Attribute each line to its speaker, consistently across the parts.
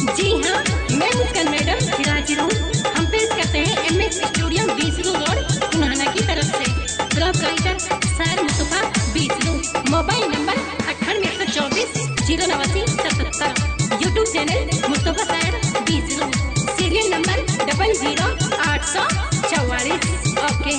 Speaker 1: जी हाँ, मैं मुस्कान मैडम फिर हाजिर हूँ। हम पेश करते हैं एमएस स्टूडियो बीसलू रोड सुनाना की तरफ से। ब्लॉग राइटर शायर Mustafa Beeslu. Mobile number 9824 08977। YouTube channel Mustafa Shayar Beeslu. Serial number 00844। ओके।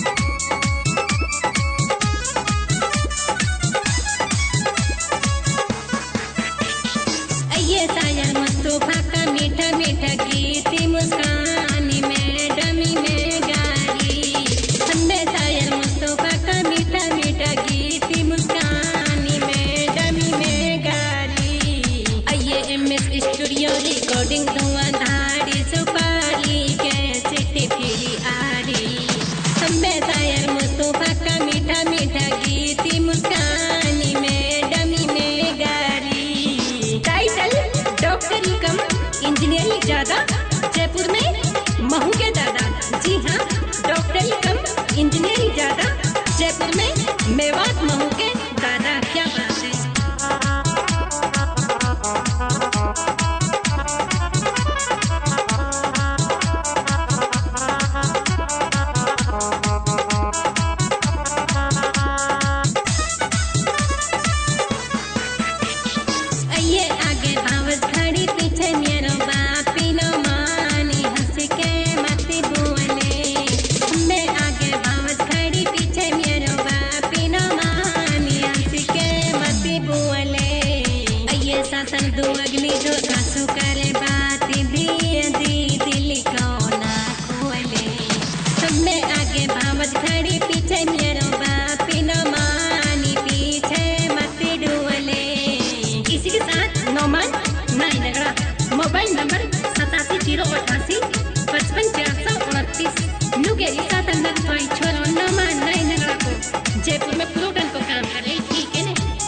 Speaker 1: शायर मुस्तफा का मीठा मीठा गीत मुस्कान मैडमी में गारी। हमें शायर मुस्तफा का मीठा मीठा गीत मुस्कान मैडमी में गारी। आइए एमएस स्टूडियो रिकॉर्डिंग धुआंधारी सुपारी कैसेट फिर आ रही। हमें शायर मुस्तफा का मीठा मीठा गीत मुस्कान मैडमी में गारी। टाइटल डॉक्टर कम इंजीनियरिंग ज्यादा, जयपुर में महू के दादा। जी हाँ, डॉक्टर कम इंजीनियरिंग ज्यादा, जयपुर में मेवात महू के दादा। क्या बात है। दो अग्नि जो आंसू करे बात भी दी दिल को ना खोले। सबने आगे भावत खड़ी पीछे मेरो बाप न मानी पीछे मत डुले। इसी के साथ नौमान नाई नगड़ा। Mobile number 8708855429। नुगेरी साथ अंदर कोई छोरो नौमान नाई नगड़ा को जयपुर में फ्रूटन को काम कर रही। ठीक है ना।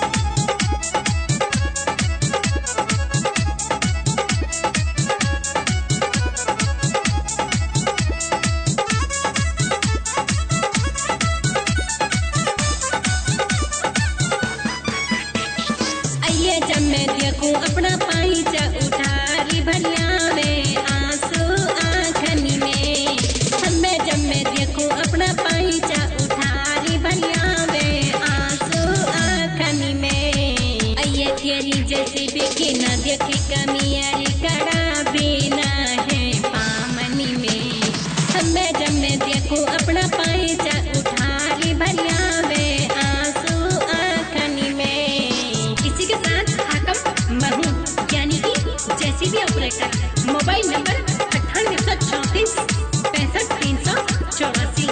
Speaker 1: जब मैं देखूं अपना पाइचा उठारी भरिया में आंसू आँखनी में। जब मैं देखूं अपना पाइचा उठारी भरिया में आंसू आँखनी में। ये तेरी जैसी बिकी न देखी कमियारी कड़ा बिना है पामनी में। जब मैं देखूं अपना पाइचा उठारी भरिया में आंसू आँखनी में। इसी के साथ महू यानी कि जैसी भी ऑपरेटर। Mobile number 9834 65 384।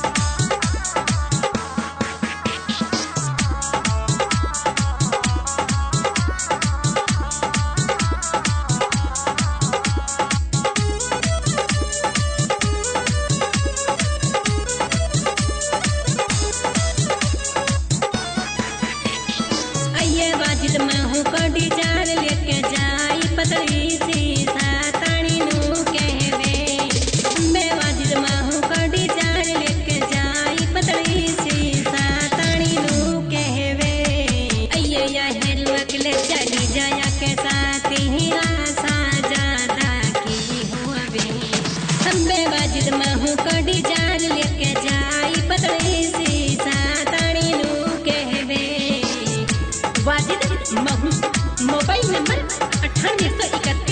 Speaker 1: वाजिद महू को डिजार लेके जाई पतली सी सातानी नू कहवे। मैं वाजिद महू को डिजार लेके जाई पतली सी सातानी नू कहवे। अये या हेरु अकले चली जाया के साथ ही आशा ज्यादा की हुए। मैं वाजिद महू को डिजार लेके जाई पतली सी सातानी नू कहवे। वाजिद महू। मोबाइल नंबर 9831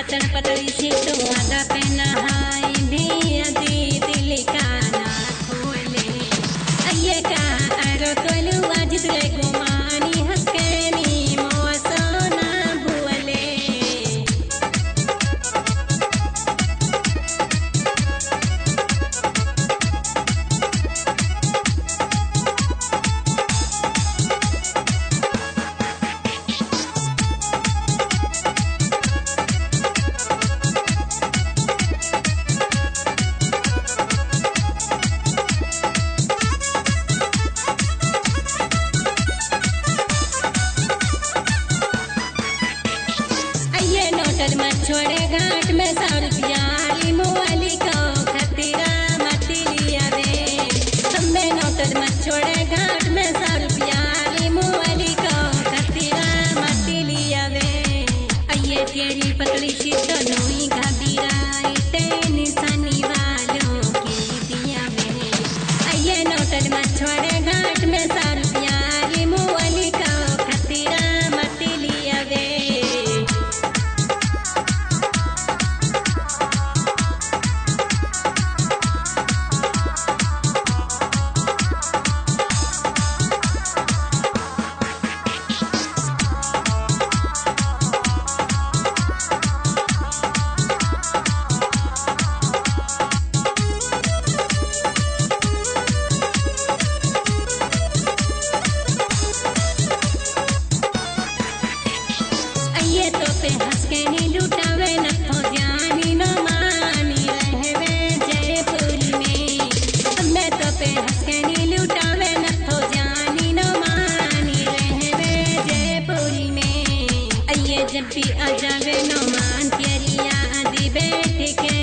Speaker 1: पतन पतली सी तो आधा पे नहाई भी अदी दिल का ना खोले अये का अरो तोलू आज तुले गुमानी हस्केनी मोसो ना भूले छोड़े घाट में 100 रुपया लीमू वाली को खतीरा मती लिया वे हमें नौकर मत छोड़े घाट में 100 रुपया लीमू वाली को खतीरा मती लिया वे अये तेरी पतली सी तो नोई घबीराई ते निशानी वालों की दिया वे अये नौकर मत छोड़े घाट में 100 रुपया लीमू वाली को खतीरा मती लिया वे जब भी आ जावे नो मान तेरी याद बैठ के